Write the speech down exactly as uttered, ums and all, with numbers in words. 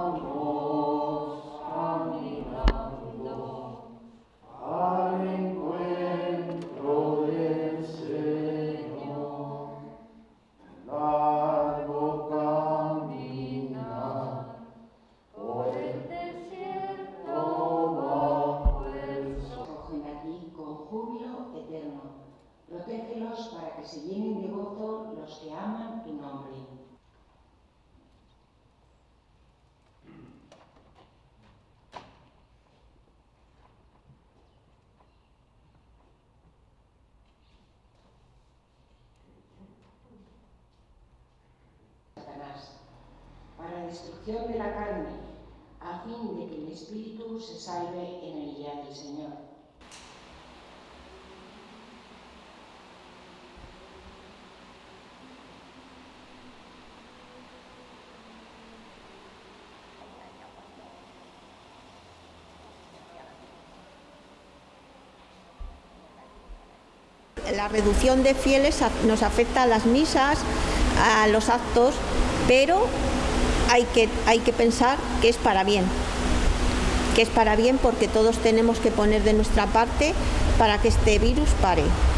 Protégelos para que se llenen de gozo los que aman tu nombre. Satanás, para la destrucción de la carne, a fin de que el espíritu se salve en el día del Señor. La reducción de fieles nos afecta a las misas, a los actos, pero hay que, hay que pensar que es para bien, que es para bien porque todos tenemos que poner de nuestra parte para que este virus pare.